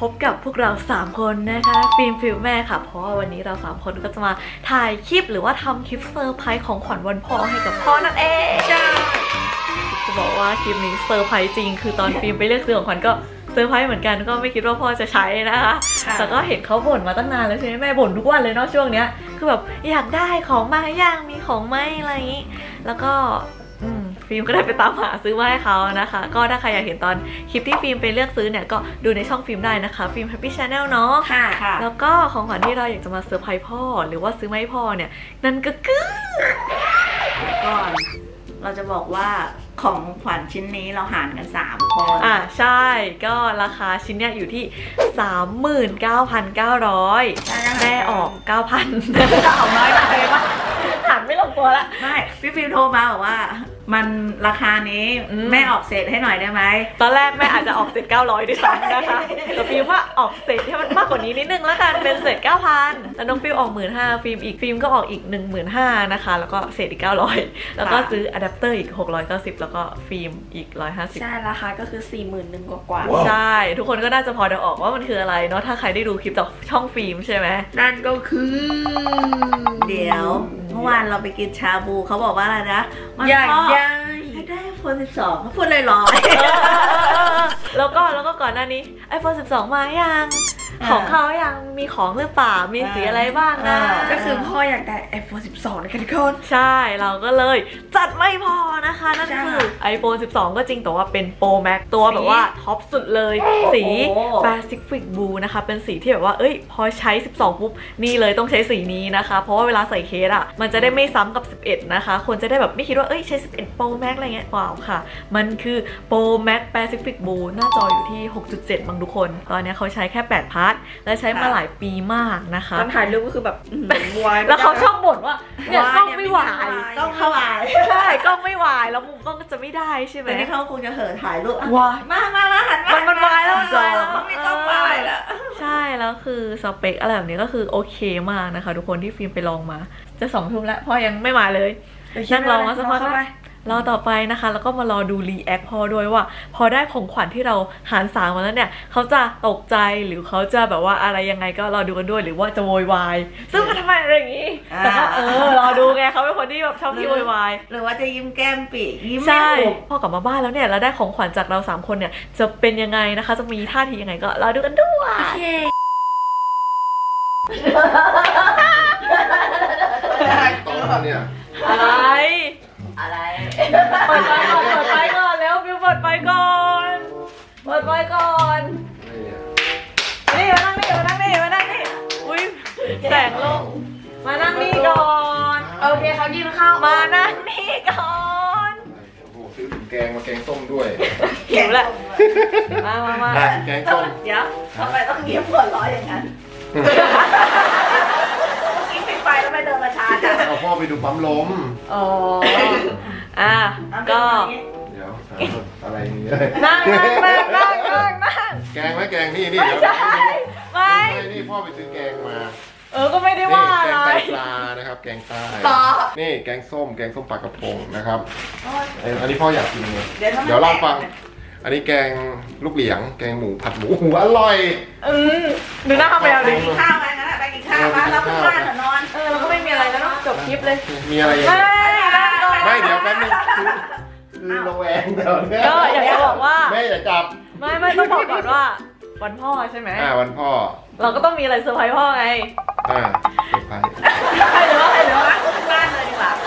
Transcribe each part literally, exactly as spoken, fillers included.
พบกับพวกเราสามคนนะคะฟิล์มฟิลแม่ค่ะเพราะว่าวันนี้เราสามคนก็จะมาถ่ายคลิปหรือว่าทำคลิปเซอร์ไพรส์ของขวัญวันพ่อให้กับพ่อนั่นเองใช่จะบอกว่าคลิปนี้เซอร์ไพรส์จริงคือตอนฟิล์มไปเลือกซื้อของขวัญก็เซอร์ไพรส์เหมือนกันก็ไม่คิดว่าพ่อจะใช้นะคะแต่ก็เห็นเขาบ่นมาตั้งนานแล้วใช่ไหมแม่บ่นทุกวันเลยเนาะช่วงเนี้ยคือแบบอยากได้ของมาย่างมีของไหมอะไรอย่างนี้แล้วก็ฟิล์มก็ได้ไปตามหาซื้อมาให้เขานะคะก็ถ้าใครอยากเห็นตอนคลิปที่ฟิล์มไปเลือกซื้อเนี่ยก็ดูในช่องฟิล์มได้นะคะฟิล์ม Happy Channel เนาะค่ะแล้วก็ของขวัญที่เราอยากจะมาเซอร์ไพรส์พ่อหรือว่าซื้อมาให้พ่อเนี่ยนั่นก็คือก่อนเราจะบอกว่าของขวัญชิ้นนี้เราหารกันสามคนอ่ะใช่ก็ราคาชิ้นเนี้ยอยู่ที่ สามหมื่นเก้าพันเก้าร้อย แม่ออก เก้าพันออกน้อยไปปะหันไม่ลงตัวละไม่พี่ฟิล์มโทรมาบอกว่ามันราคานี้แม่ออกเศษให้หน่อยได้ไหมตอนแรกแม่อาจจะออกเศษเก้าร้อยด้วยซ้ำนะคะแต่ฟิล์มว่าออกเศษให้มันมากกว่านี้นิดนึงแล้วกันเป็นเศษ เก้าพัน แล้วน้องฟิล์มออก หนึ่งหมื่นห้าพัน ฟิล์มอีกฟิล์มก็ออกอีก หนึ่งหมื่นห้าพัน นะคะแล้วก็เศษอีกเก้าร้อยแล้วก็ซื้ออะแดปเตอร์อีกหกร้อยเก้าสิบแล้วก็ฟิล์มอีกหนึ่งร้อยห้าสิบใช่ราคาก็คือ สี่หมื่นหนึ่งกว่าๆใช่ทุกคนก็น่าจะพอเดาออกว่ามันคืออะไรเนาะถ้าใครได้ดูคลิปจากช่องฟิล์มใช่ไหมนั่นก็คือเดี๋ยวเมื่อวานเราไปกินชาบูเขาบอกว่าอะไรนะมันพ่อให้ได้ไอโฟนสิบสองเขาพูดลอยๆแล้วก็แล้วก็ก่อนหน้านี้ไอโฟนสิบสองมายังของเขายังมีของหรือเปล่ามีสีอะไรบ้างนะก็คือพ่ออยากได้ ไอโฟนสิบสองนะคะทุกคนใช่เราก็เลยจัดไม่พอนะคะนั่นคือ ไอโฟนสิบสองก็จริงแต่ว่าเป็น โปรแม็กซ์ ตัวแบบว่าท็อปสุดเลยสี Pacific Blue นะคะเป็นสีที่แบบว่าเอ้ยพอใช้สิบสองปุ๊บนี่เลยต้องใช้สีนี้นะคะเพราะว่าเวลาใส่เคสอ่ะมันจะได้ไม่ซ้ำกับสิบเอ็ดนะคะคนจะได้แบบไม่คิดว่าเอ้ยใช้สิบเอ็ด Pro Max อะไรเงี้ยเปล่าค่ะมันคือ โปรแม็กซ์ Pacific Blue หน้าจออยู่ที่ หกจุดเจ็ด บางทุกคนตอนนี้เขาใช้แค่แปดพาร์ทและใช้มาหลายปีมากนะคะตอนถ่ายรูปก็คือแบบวายแล้วเขาชอบบ่นว่าเนี่ยกล้องไม่วายกล้องไม่วายใช่กล้องไม่วายแล้วมุมกล้องก็จะไม่ได้ใช่ไหมแต่นี่เขาคงจะเห่อถ่ายรูปวายมามามาหันมันมันวายแล้วจอเขาไม่ต้องวายแล้วใช่แล้วคือสเปคอะไรแบบนี้ก็คือโอเคมากนะคะทุกคนที่ฟิล์มไปลองมาจะสองทุ่มแล้วพ่อยังไม่มาเลยนั่งรอมาสักพักรอต่อไปนะคะแล้วก็มารอดูรีแอคพ่อด้วยว่าพอได้ของขวัญที่เราหารสามมาแล้วเนี่ยเขาจะตกใจหรือเขาจะแบบว่าอะไรยังไงก็รอดูกันด้วยหรือว่าจะโวยวายซึ่งมาทำไมอะไรอย่างนี้แต่ก็เออรอดูไงเขาเป็นคนที่แบบชอบที่โวยวายหรือว่าจะยิ้มแก้มปียิ้มใช่พ่อกลับมาบ้านแล้วเนี่ยเราได้ของขวัญจากเราสามคนเนี่ยจะเป็นยังไงนะคะจะมีท่าทียังไงก็รอดูกันด้วยตอนเนี่ยอะไรอะไรเปิดไฟก่อนเปิดไฟก่อนแล้วฟิวเปิดไฟก่อนเปิดไฟก่อนนี่มานั่งนี่มานั่งนี่มานั่งนี่อุ้ยแสงลงมานั่งนี่ก่อนโอเคเขากินข้าวมานั่งนี่ก่อนโอ้โหซื้อถุงแกงมาแกงส้มด้วยหิวแหละมามามาแกงส้มเดี๋ยวทำไมต้องเงียบหัวร้อยอย่างนั้นกินไปแล้วไปเดินมาช้าจังเอาพ่อไปดูปั๊มลมอ๋ออ่ะก็เดี๋ยวอะไรนี่นั่งนั่งนั่งนั่งนั่งนั่งแกงไหมแกงนี่นี่ไม่ใช่ไม่นี่พ่อไปซื้อแกงมาเออก็ไม่ได้ว่าอะไรแกงไตปลานะครับแกงใต้นี่แกงส้มแกงส้มปลากระพงนะครับอันนี้พ่ออยากกินไงเดี๋ยวเล่าฟังอันนี้แกงลูกเหลียงแกงหมูผัดหมูหูอร่อยอืมดูหน้าแมวดิกินข้าวไปงั้นไปกินข้าวมาแล้วขึ้นบ้านนอนเออเราก็ไม่มีอะไรแล้วจบคลิปเลยมีอะไรไม่ไม่เดี๋ยวแป๊บนึงคือระแวงเดี๋ยวเนี่ยก็อยากจะบอกว่าแม่อย่าจับไม่ไม่ต้องบอกก่อนว่าวันพ่อใช่ไหมอ่าวันพ่อเราก็ต้องมีอะไรเซอร์ไพรส์พ่อไงอ่าเซอร์ไพรส์ใครหรือว่าใครหรือว่าขึ้นบ้านเลยดีกว่า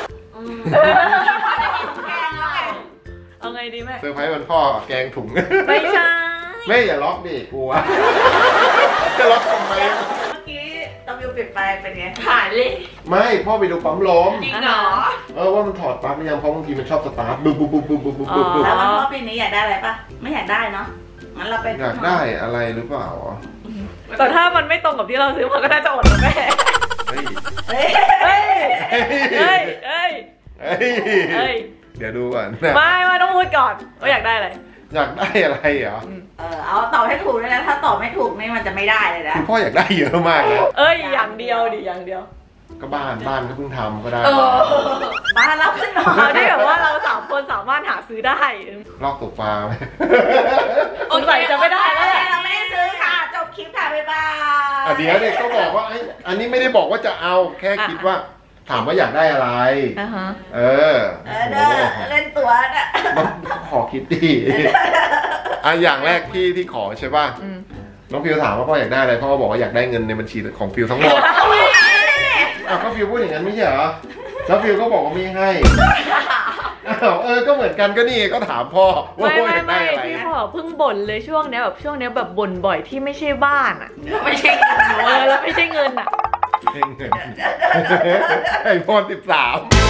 เอาไงดีแม่เซอร์ไพรส์วันพ่อแกงถุงไม่ใช่แม่อย่าล็อกดิกลัวจะล็อกทำไมเมื่อกี้ตำยูปิดไปเป็นไงหายเลยไม่พ่อไปดูปั๊มลมจริงเหรอเออว่ามันถอดปั๊มยังเพราะบางทีมันชอบสตาร์ทบึ้บบึ้บบึ้บบึ้บบึ้บบึ้บแล้ววันพ่อปีนี้อยากได้อะไรปะไม่อยากได้เนาะงั้นเราไปอยากได้อะไรหรือเปล่าแต่ถ้ามันไม่ตรงกับที่เราซื้อมันก็น่าจะอดนะแม่เฮ้ยเฮ้ยเฮ้ยเฮ้ยเฮ้ยเฮ้ยเดี๋ยวดูก่อนไม่ไม่ต้องพูดก่อนว่าอยากได้อะไรอยากได้อะไรเหรอเออเอาตอบให้ถูกเลยนะถ้าตอบไม่ถูกนี่มันจะไม่ได้เลยนะคุณพ่ออยากได้เยอะมากเลยเอ้ยอย่างเดียวดิอย่างเดียวก็บ้านบ้านก็เพิ่งทำก็ได้บ้านเราขึ้นมาที่แบบว่าเราสามคนสามารถหาซื้อได้ลอกตกปลาไหมสงสัยจะไม่ได้แล้วเราไม่ได้ซื้อค่ะจบคลิปค่ะบ๊ายบายอ่ะเดี๋ยวเด็กก็บอกว่าไอ้อันนี้ไม่ได้บอกว่าจะเอาแค่คิดว่า ถามว่าอยากได้อะไรอ่าฮะเออเออเด้อเล่นตัวน่ะขอคิดดีอ่ะอย่างแรกที่ที่ขอใช่ป่ะอืมน้องฟิวถามว่าพ่ออยากได้อะไรพ่อก็บอกว่าอยากได้เงินในบัญชีของฟิวทั้งหมดอ่ะก็ฟิวพูดอย่างนั้นไม่ใช่เหรอแล้วฟิวก็บอกว่าไม่ให้อ้าวเออก็เหมือนกันก็นี่ก็ถามพ่อว่าไม่พ่ออไม่ยากได้ไม่อะไรพี่พ่อเพิ่งบ่นเลยช่วงเนี้ยแบบช่วงเนี้ยแบบบ่นบ่อยที่ไม่ใช่บ้านอ่ะไม่ใช่เงินหนูเออแล้วไม่ใช่เงินอ่ะเงินไอโฟนสิบสาม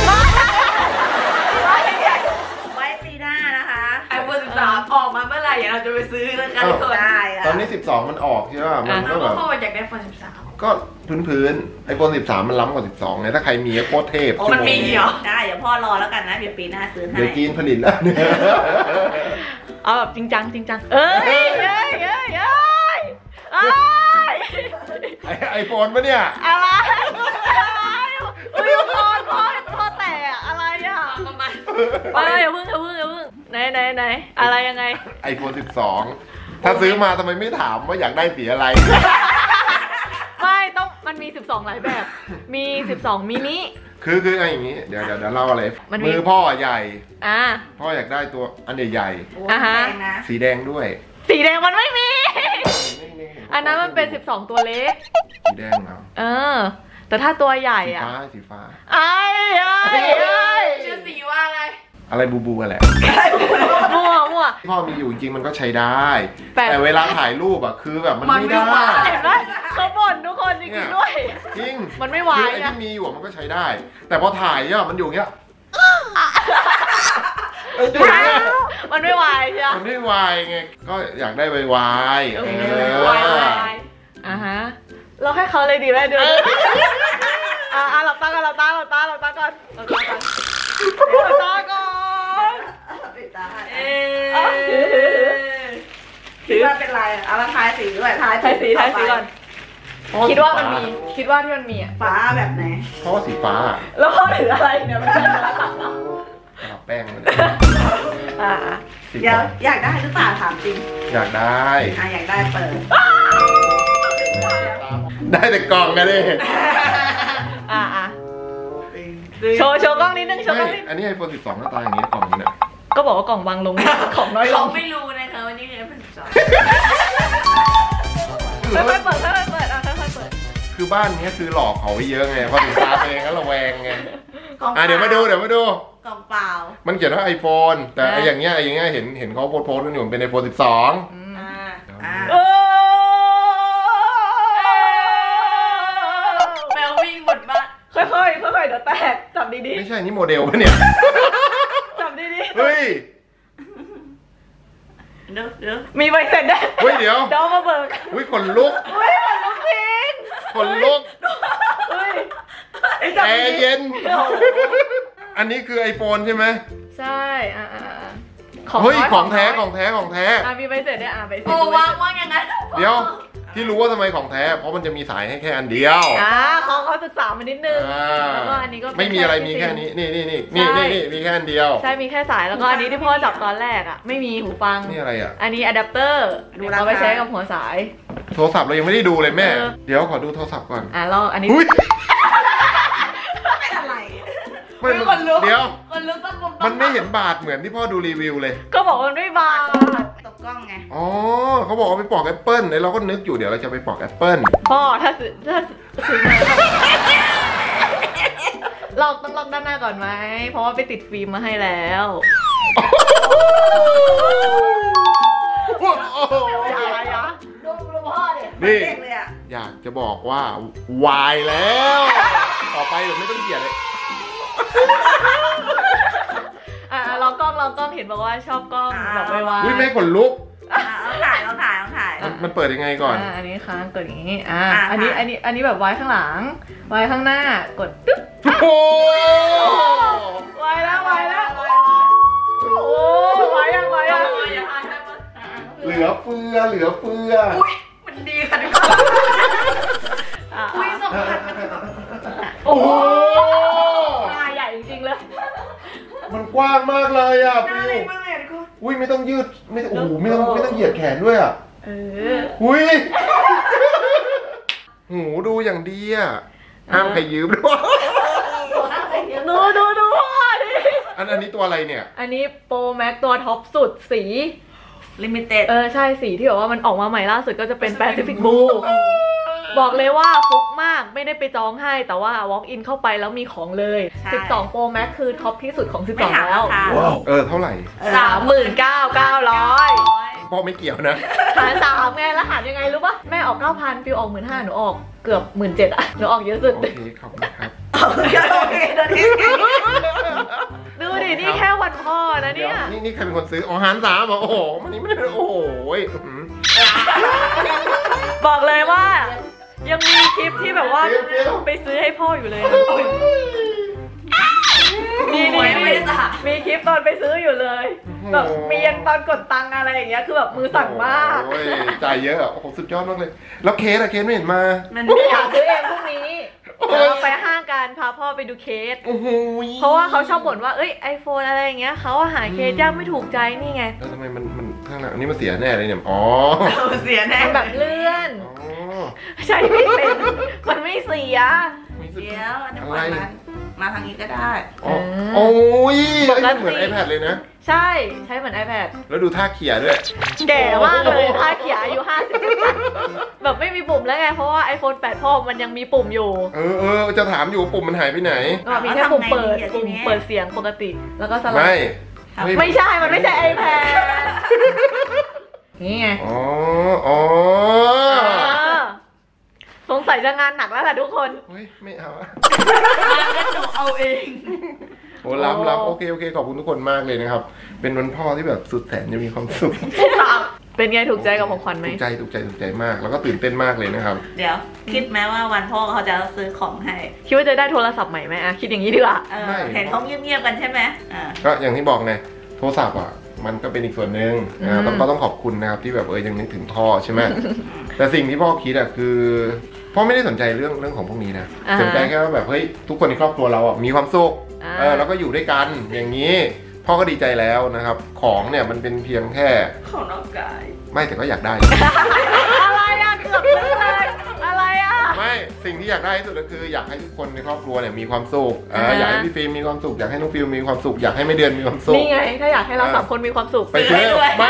ไว้ปีหน้านะคะไอโฟนสิบสามออกมาเมื่อไหร่เดี๋ยวเราจะไปซื้อนะคะทุกคนได้ตอนนี้สิบสองมันออกใช่ป่ะมันก็แล้วแบบพ่ออยากได้ไอโฟนสิบสามก็พื้นๆไอโฟนสิบสามมันล้ำกว่าสิบสองไงถ้าใครมีโคตรเทพมันมีเหรอได้เดี๋ยวพ่อรอแล้วกันนะเดี๋ยวปีหน้าซื้อให้เดี๋ยวจีนผลิตแล้วเนี่ยเอาแบบจริงจังจริงจังเอ้ยเอ้ยเอ้ยเอ้ยเอ้ยเอ้ยไอไอโฟนปะเนี่ยอะไรอะไรอุ้ยพ่อพ่อพ่อแต่อะไรอ่ะประมาณไปอย่าเพิ่งอย่าเพิ่งอย่าเพิ่งไหนไหนไหนอะไรยังไงไอโฟนสิบสองถ้าซื้อมาทำไมไม่ถามว่าอยากได้สีอะไรไม่ต้องมันมีสิบสองหลายแบบ มีสิบสองมินิคือคืออะไรอย่างงี้เดี๋ยวเดี๋ยวเดี๋ยวเล่าอะไรมันมีมือพ่อใหญ่อ่าพ่ออยากได้ตัวอันใหญ่โอ้อ่าฮะแพงนะๆสีแดงด้วยสีแดงมันไม่มี อันนั้นมันเป็นสิบสองตัวเล็กสีแดงเหรอเออ แต่ถ้าตัวใหญ่สีอ่ะฟ้าสีฟ้าไอ้ไอ้ไอ้ชื่อสีว่าอะไรอะไรบูบูกันแหละมั่วมั่วพ่อมีอยู่จริงๆมันก็ใช้ได้แต่แต่เวลาถ่ายรูปอะคือแบบมันมันไม่ไม่ได้ไหวเห็นไหมเขาบ่นทุกคนจริงๆด้วยจริงมันไม่ไหวคือไอ้อะที่มีอยู่อะมันก็ใช้ได้ แต่พอถ่ายเนี่ยมันอยู่อย่างเงี้ยเอออยู่อย่างเงี้ยมันไม่ไหวใช่ไหมมันไม่วายไงก็อยากได้ไวๆเออวายวายอ่ะฮะเราให้เขาเลยดีไหมเดี๋ยวอ่ะอ่ะหลับตาก่อนหลับตาหลับตาหลับตาก่อนหลับตาก่อนหลับตาก่อนปิดตาเอ๊ะคิดว่าเป็นไรอ่ะเอาละทายสีด้วยทายทายสีทายสีก่อนคิดว่ามันมีคิดว่าที่มันมีอ่ะฟ้าแบบไหนเพราะว่าสีฟ้าแล้วพ่อถืออะไรเนี่ยมันเป็นอะไรตัดเหรอทาแป้งมันอ่ะสีเดี๋ยวฟ้าอยากได้หรือเปล่าถามจริงอยากได้อ่ะอยากได้เปิดได้แต่กล่องกันดิอ่ะอ่ะโชว์โชว์กล้องนิดนึงโชว์กล้องนิดอันนี้ไอโฟนสิบสองหน้าตาอย่างนี้กล่องมันเนี่ยก็บอกว่ากล่องวางลงของน้อยลเขางไม่รู้นะคะว่านี่คือไอโฟนสิบสองค่อยๆเปิดค่อยๆเปิดอ่ะค่อยๆเปิดคือบ้านนี้คือหลอกเขาไว้เยอะไงพอถึงตาตัวเองก็ระแวงไงกล่องอ่ะเดี๋ยวมาดูเดี๋ยวมาดูกล่องเปล่ามันเขียนว่าไอโฟนแต่ไออย่างเงี้ยไออย่างเงี้ยเห็นเห็นเขาโพสต์โพสต์กันอยู่มันเป็นไอโฟนสิบสองอ่าอ่าโอ้แมววิ่งหมดบ้านค่อยๆค่อยๆเดี๋ยวแตกจับดีไม่ใช่นี่โมเดลปะเนี่ยๆจับดีเฮ้ยเดี๋ยวเดี๋ยวๆมีใบเสร็จด้วยเฮ้ยเดี๋ยวเดี๋ยวเอามาเบิกอุ้ยขนลุกเฮ้ยมันลุกจริงขนลุกเฮ้ยแอร์เย็น อันนี้คือไอโฟนใช่ไหมใช่อ่ะอ่ะอ่ะเฮ้ยของแท้น้ยของแท้ของแท้อ่ะมีใบเสร็จด้วยอ่ะใบเสร็จโอ้ดูใบวางเสร็จวางอย่างนั้นเดี๋ยวที่รู้ว่าทำไมของแท้ เพราะมันจะมีสายให้แค่อันเดียวอ่าเขาเขาศึกษามานิดนึงอ่าแล้วก็อันนี้ก็เป็นไม่มีอะไรแค่มีที่แค่นี้นี่นี่นี่นี่ใช่นี่นี่มีแค่อันเดียวใช่มีแค่สายแล้วก็อันนี้ที่พ่อจับตอนแรกอ่ะไม่มีหูฟังนี่อะไรอ่ะอันนี้อะแดปเตอร์เอาไปใช้กับหัวสายโทรศัพท์เรายังไม่ได้ดูเลยแม่เออเดี๋ยวขอดูโทรศัพท์ก่อนอ่ะลองอันนี้อุ้ยเป็นอะไรไม่มันเดี๋ยวคนลุกต้องบุมมันไม่เห็นบาทเหมือนที่พ่อดูรีวิวเลยก็บอกว่ามันไม่บาดตกกล้องไงอ๋อเขาบอกว่าไปปอกแอปเปิ้ลไอ้เราก็นึกอยู่เดี๋ยวเราจะไปปอกแอปเปิ้ลพ่อถ้าซื้อถ้าซื้อมาลอกต้องลอกด้านหน้าก่อนไหมเพราะว่าไปติดฟิล์มมาให้แล้ว อย่าอย่าดูดูพ่อเด็กนี่เด็กเลยอ่ะอยากจะบอกว่าวายแล้ว ต่อไปแบบไม่ต้องเกลียดเลยอ่ะลองกล้องลองกล้องเห็นบอกว่าชอบกล้องแบบไวๆอุ้ยแม่ขนลุกอ่ะเอาถ่ายเอาถ่ายเอาถ่ายมันมันเปิดยังไงก่อนอ่าอันนี้ค้างกดอย่างนี้ อ่าอ่าอันนี้ อันนี้ อันนี้แบบไว้ข้างหลัง ไว้ข้างหน้า กดตึ๊บโอ้ไว้แล้ว ไว้แล้ว โอ้ไว้ยังไว้ยังอย่าทานให้มันเหลือเฟือเหลือเฟืออุ้ยมันดีค่ะทุกคนอ่ะอุ้ยสองพันมันแบบโอ้โหหน้าใหญ่จริงๆเลยมันกว้างมากเลยอ่ะน่าฟิวเล่นมากเลยทุกคนอุ้ยไม่ต้องยืดไม่โอ้โหไม่ต้องไม่ต้องเหยียดแขนด้วยอ่ะเอออุ้ยหูดูอย่างดีอ่ะห้ามใครยืมด้วยดูดูดูพ่อดิอันอันนี้ตัวอะไรเนี่ยอันนี้โปรแม็กตัวท็อปสุดสีลิมิเต็ดเออใช่สีที่แบบว่ามันออกมาใหม่ล่าสุดก็จะเป็น Pacific Blue บอกเลยว่าฟุกมากไม่ได้ไปจองให้แต่ว่า walk in เข้าไปแล้วมีของเลยสิบสอง Pro Max คือท็อปที่สุดของสิบสองแล้วเออเท่าไหร่สามหมื่นเก้าพันเก้าร้อยพ่อไม่เกี่ยวนะหารสามไงแล้วหารยังไงรู้ปะแม่ออกเก้าพันฟิวออกหมื่นห้าหนูออกเกือบหมื่นเจ็ดอะหนูออกเยอะสุดโอเคขอบคุณครับโอเคโอเคโอเคดูดินี่แค่วันพ่อนะเดี๋เนี่ย ยวนี่นี่ใครเป็นคนซื้ออ๋อหารสามเหรอโอ้โหมันนี่ไม่ได้โอ้โหอื้อหือบอกเลยว่า ยังมีคลิปที่แบบว่าเดี๋ยวเดี๋ยวไปซื้อให้พ่ออยู่เลยนะนี่นี่นี่มีคลิปตอนไปซื้ออยู่เลยแบบมียันตอนกดตังค์อะไรอย่างเงี้ยคือแบบมือสั่นมากโอ้ยจ่ายเยอะอะโอ้โหสุดยอดมากเลย แล้วเคสอะเคสไม่เห็นมามันอยากซื้อเองพรุ่งนี้เดี๋ยวเราไปห้างกันพาพ่อไปดูเคสโอ้โหเพราะว่าเขาชอบบ่นว่าเอ้ยไอโฟนอะไรอย่างเงี้ยเขาหาเคสยากไม่ถูกใจนี่ไงแล้วทำไมมันมันข้างหลังอันนี้มันเสียแน่เลยเนี่ยอ๋อเสียแน่มันแบบเลื่อนอ๋อใช่ไม่เป็นมันไม่เสียมีสุดเดี๋ยวอันนี้อะไรมามาทางนี้ก็ได้อ๋อโอ้ยไอ้นี่เหมือน iPad เลยนะใช่ใช้เหมือน iPad แล้วดูท่าเขี่ยด้วยแก่มากเลยถ้าเขียอายุห้าสิบแบบไม่มีปุ่มแล้วไงเพราะว่า ไอโฟนแปด Pro มันยังมีปุ่มอยู่เออเออจะถามอยู่ปุ่มมันหายไปไหนก็มีแค่ปุ่มเปิดปุ่มเปิดเสียงปกติ แล้วก็สลับไม่ไม่ใช่มันไม่ใช่ iPad นี่ไงอ๋ออ๋อสงสัยจะงานหนักแล้วแหละทุกคนเฮ้ยไม่เอาอะหนูเอาเองโอ้ล้ำล้ำโอเคโอเคขอบคุณทุกคนมากเลยนะครับ เป็นวันพ่อที่แบบสุดแสนจะมีความสุขเป็นไงถูกใจกับของขวัญไหมถูกใจถูกใจถูกใจมาก แล้วก็ตื่นเต้นมากเลยนะครับเดี๋ยวคิดไหมว่าวันพ่อเขาจะซื้อของให้คิดว่าจะได้โทรศัพท์ใหม่ไหมอะคิดอย่างนี้ดีกว่าเออเห็นเขาเงียบๆกันใช่ไหมอ่าก็อย่างที่บอกไงโทรศัพท์อ่ะมันก็เป็นอีกส่วนหนึ่งนะต้องก็ต้องขอบคุณนะครับที่แบบเออยังนึกถึงพ่อใช่ไหม แต่สิ่งที่พ่อคิดอ่ะคือพ่อไม่ได้สนใจเรื่องเรื่องของพวกนี้นะอ่าฮะสนใจแค่ว่าแบบเฮ้ยทุกคนในครอบครัวเราอ่ะมีความสุขอ่าเออแล้วก็อยู่ด้วยกันอย่างนี้ พ่อก็ดีใจแล้วนะครับของเนี่ยมันเป็นเพียงแค่ของน้องกายไม่แต่ก็อยากได้อะไรอะเกือบซื้อเลยอะไรอะไม่สิ่งที่อยากได้ที่สุดก็คืออยากให้ทุกคนในครอบครัวเนี่ยมีความสุขเอออ่าอยากให้พี่ฟิล์มมีความสุขอยากให้น้องฟิลมมีความสุขอยากให้แม่เดือนมีความสุขนี่ไงถ้าอยากให้เราสามคนมีความสุขไปซื้อด้วยไม่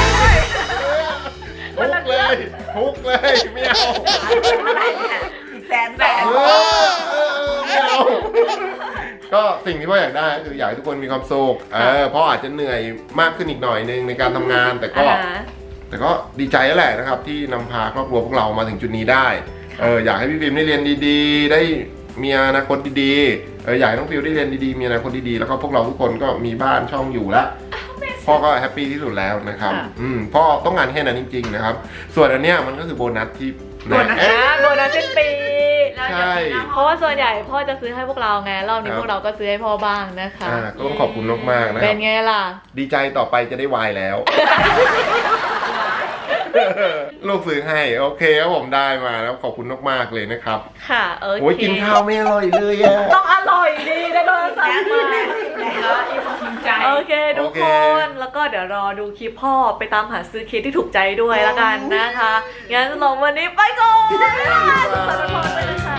ทุกเลยทุกเลยไม่เอาอะไรเนี่ยอีกแสนแสนเออเออไม่เอาก็สิ่งที่พ่ออยากได้ก็คืออยากให้ทุกคนมีความสุขเออพ่ออาจจะเหนื่อยมากขึ้นอีกหน่อยนึงในการทำงานแต่ก็อ่าแต่ก็ดีใจแล้วแหละนะครับที่นำพาครอบครัวพวกเรามาถึงจุดนี้ได้เอออยากให้พี่ฟิล์มได้เรียนดีๆ ได้มีอนาคตดีๆเอออยากให้น้องฟิลได้เรียนดีๆมีอนาคตดีๆแล้วก็พวกเราทุกคนก็มีบ้านช่องอยู่แล้วพ่อก็แฮปปี้ที่สุดแล้วนะครับอืมพ่อต้องการแค่นั้นจริงๆนะครับส่วนอันเนี้ยมันก็คือโบนัสที่โบนัสนะโบนัสสิ้นปีแล้วจะเป็นน้ำเพราะว่าส่วนใหญ่พ่อจะซื้อให้พวกเราไงรอบนี้ครับพวกเราก็ซื้อให้พ่อบ้างนะคะอ่าก็ต้องขอบคุณมากๆนะคเป็รันบไงล่ะดีใจต่อไปจะได้วายแล้ว ลูกซื้อให้โอเคครับผมได้มาแล้วขอบคุณมากๆเลยนะครับค่ะโอเคโอ้ยกินข้าวไม่อร่อยเลยอะต้องอร่อยดีได้โดนสั่งมาแล้วอิ่มภูมิใจโอเคทุกโอเคคนแล้วก็เดี๋ยวรอดูคลิปพ่อไปตามหาซื้อเคสที่ถูกใจด้วยละกันนะคะงั้นสำหรับวันนี้ไปก่อนสวัสดีค่ะ